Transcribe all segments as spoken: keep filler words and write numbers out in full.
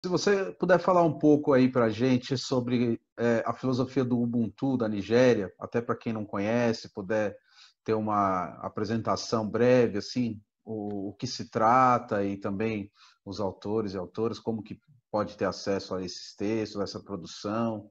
Se você puder falar um pouco aí para a gente sobre eh, a filosofia do Ubuntu da Nigéria, até para quem não conhece, puder ter uma apresentação breve, assim, o, o que se trata e também os autores e autoras, como que pode ter acesso a esses textos, a essa produção.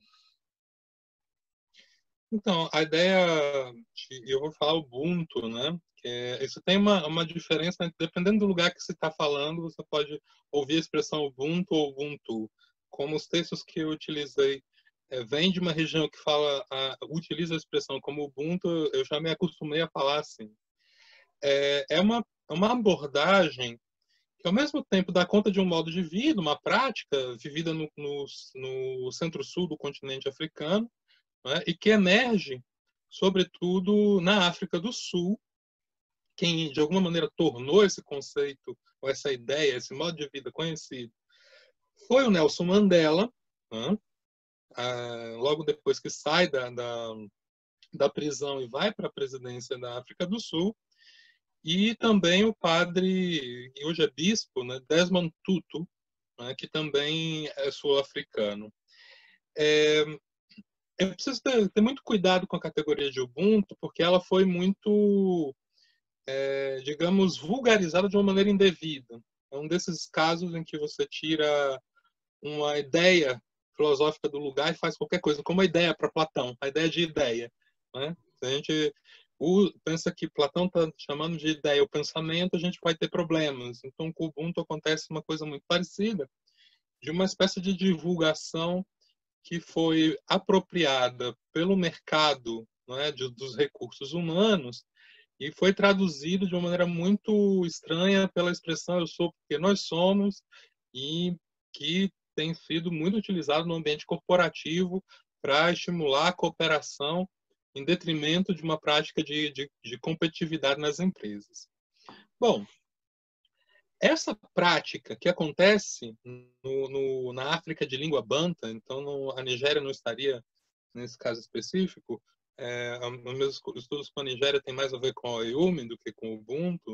Então, a ideia de, eu vou falar Ubuntu, né? Que é, isso tem uma, uma diferença, né? Dependendo do lugar que você está falando, você pode ouvir a expressão Ubuntu ou Ubuntu. Como os textos que eu utilizei é, vêm de uma região que fala, a, utiliza a expressão como Ubuntu, eu já me acostumei a falar assim. É, é uma, uma abordagem que, ao mesmo tempo, dá conta de um modo de vida, uma prática vivida no, no, no centro-sul do continente africano, né, e que emerge, sobretudo, na África do Sul. Quem, de alguma maneira, tornou esse conceito, ou essa ideia, esse modo de vida conhecido, foi o Nelson Mandela, né, ah, logo depois que sai da, da, da prisão e vai para a presidência da África do Sul, e também o padre, que hoje é bispo, né, Desmond Tutu, né, que também é sul-africano. É, eu preciso ter, ter, muito cuidado com a categoria de Ubuntu, porque ela foi muito, é, digamos, vulgarizada de uma maneira indevida. É um desses casos em que você tira uma ideia filosófica do lugar e faz qualquer coisa, como a ideia para Platão, a ideia de ideia. Né? Se a gente o, pensa que Platão está chamando de ideia o pensamento, a gente vai ter problemas. Então, com o Ubuntu acontece uma coisa muito parecida, de uma espécie de divulgação que foi apropriada pelo mercado, não é, de, dos recursos humanos e foi traduzido de uma maneira muito estranha pela expressão eu sou porque nós somos, e que tem sido muito utilizado no ambiente corporativo para estimular a cooperação em detrimento de uma prática de, de, de competitividade nas empresas. Bom, essa prática que acontece no, no, na África de língua banta, então no, a Nigéria não estaria nesse caso específico, é, os meus estudos com a Nigéria têm mais a ver com o Ayumi do que com o Ubuntu.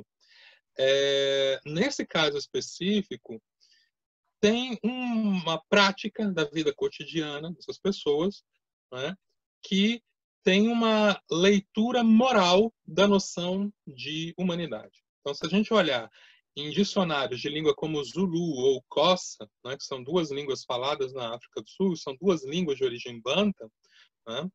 É, nesse caso específico, tem uma prática da vida cotidiana dessas pessoas, né, que tem uma leitura moral da noção de humanidade. Então, se a gente olhar em dicionários de língua como Zulu ou Xhosa, né, que são duas línguas faladas na África do Sul, são duas línguas de origem banta, né,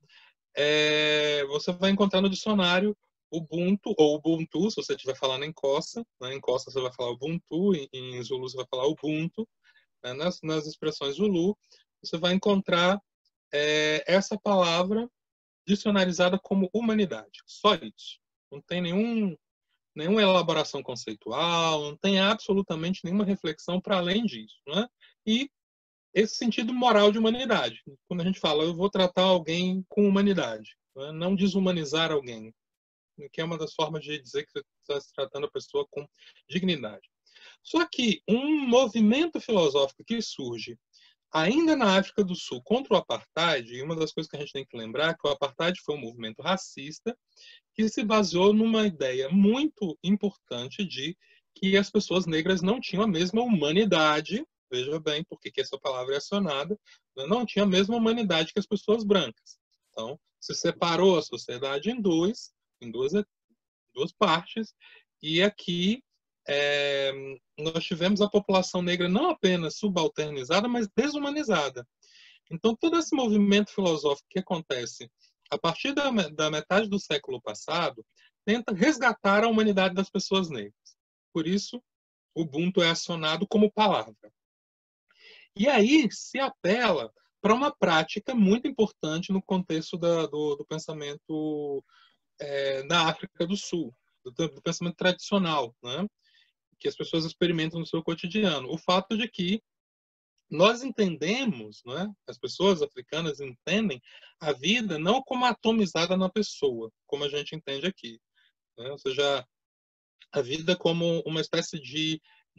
é, você vai encontrar no dicionário Ubuntu ou Ubuntu, se você estiver falando em Xhosa, né, em Xhosa você vai falar Ubuntu, em, em Zulu você vai falar Ubuntu, né, nas, nas expressões Zulu, você vai encontrar é, essa palavra dicionarizada como humanidade. Só isso. Não tem nenhum, nenhuma elaboração conceitual, não tem absolutamente nenhuma reflexão para além disso. Né? E esse sentido moral de humanidade. Quando a gente fala, eu vou tratar alguém com humanidade, né? Não desumanizar alguém, que é uma das formas de dizer que você está se tratando a pessoa com dignidade. Só que um movimento filosófico que surge ainda na África do Sul contra o apartheid, e uma das coisas que a gente tem que lembrar é que o apartheid foi um movimento racista que se baseou numa ideia muito importante de que as pessoas negras não tinham a mesma humanidade, veja bem por que essa palavra é acionada, não tinha a mesma humanidade que as pessoas brancas. Então, se separou a sociedade em dois, em duas, duas partes, e aqui é, nós tivemos a população negra não apenas subalternizada, mas desumanizada. Então, todo esse movimento filosófico que acontece a partir da, da metade do século passado tenta resgatar a humanidade das pessoas negras. Por isso, o Ubuntu é acionado como palavra. E aí se apela para uma prática muito importante no contexto da, do, do pensamento é, na África do Sul, do, do pensamento tradicional, né? Que as pessoas experimentam no seu cotidiano. O fato de que nós entendemos, né? As pessoas africanas entendem a vida não como atomizada na pessoa, como a gente entende aqui. Né? Ou seja, a vida como uma espécie de,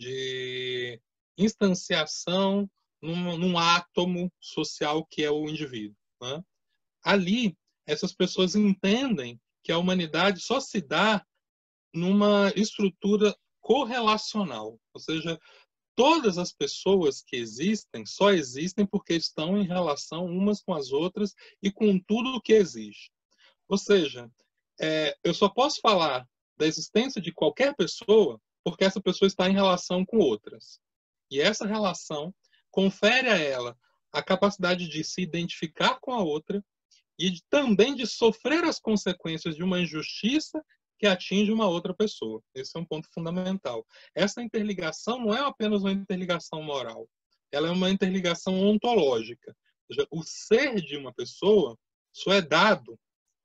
de instanciação num, num átomo social que é o indivíduo. Né? Ali, essas pessoas entendem que a humanidade só se dá numa estrutura correlacional, ou seja, todas as pessoas que existem só existem porque estão em relação umas com as outras e com tudo o que existe. Ou seja, é, eu só posso falar da existência de qualquer pessoa porque essa pessoa está em relação com outras. E essa relação confere a ela a capacidade de se identificar com a outra e de, também de sofrer as consequências de uma injustiça que atinge uma outra pessoa. Esse é um ponto fundamental. Essa interligação não é apenas uma interligação moral, ela é uma interligação ontológica. Ou seja, o ser de uma pessoa só é dado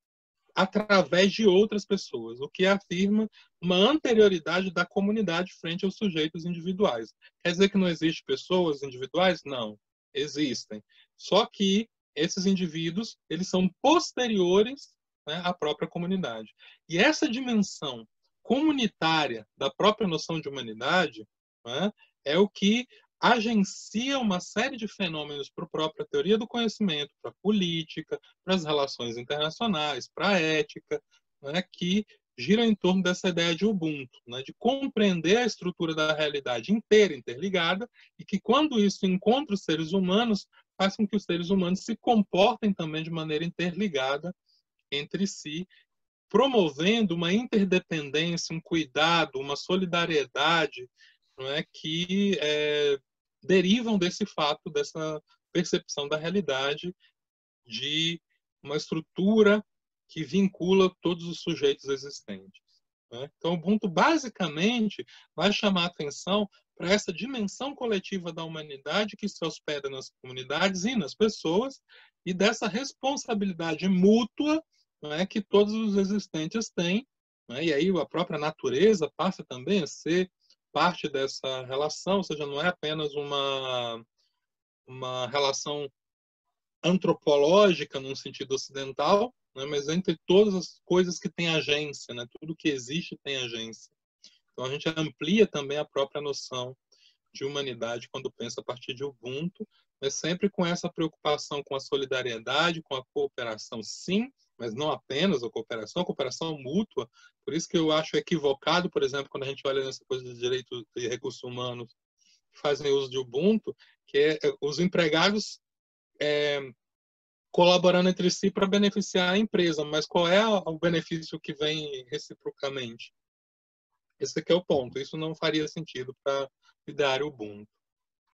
através de outras pessoas, o que afirma uma anterioridade da comunidade frente aos sujeitos individuais. Quer dizer que não existem pessoas individuais? Não, existem. Só que esses indivíduos, eles são posteriores, né, à própria comunidade. E essa dimensão comunitária da própria noção de humanidade, né, é o que agencia uma série de fenômenos para a própria teoria do conhecimento, para a política, para as relações internacionais, para a ética, né, que giram em torno dessa ideia de Ubuntu, né, de compreender a estrutura da realidade inteira interligada e que, quando isso encontra os seres humanos, faz com que os seres humanos se comportem também de maneira interligada entre si, promovendo uma interdependência, um cuidado, uma solidariedade, não é, que é, derivam desse fato, dessa percepção da realidade, de uma estrutura que vincula todos os sujeitos existentes. Né? Então, o Ubuntu, basicamente, vai chamar a atenção para essa dimensão coletiva da humanidade que se hospeda nas comunidades e nas pessoas, e dessa responsabilidade mútua, né, que todos os existentes têm, né? E aí a própria natureza passa também a ser parte dessa relação, ou seja, não é apenas uma, uma relação antropológica num sentido ocidental, né, mas entre todas as coisas que têm agência, né, tudo que existe tem agência. Então a gente amplia também a própria noção de humanidade quando pensa a partir de Ubuntu, mas sempre com essa preocupação com a solidariedade, com a cooperação, sim, mas não apenas a cooperação, a cooperação mútua. Por isso que eu acho equivocado, por exemplo, quando a gente olha nessa coisa de direitos e recursos humanos que fazem uso de Ubuntu, que é os empregados é, colaborando entre si para beneficiar a empresa, mas qual é o benefício que vem reciprocamente? Esse aqui é o ponto. Isso não faria sentido para o ideário Ubuntu.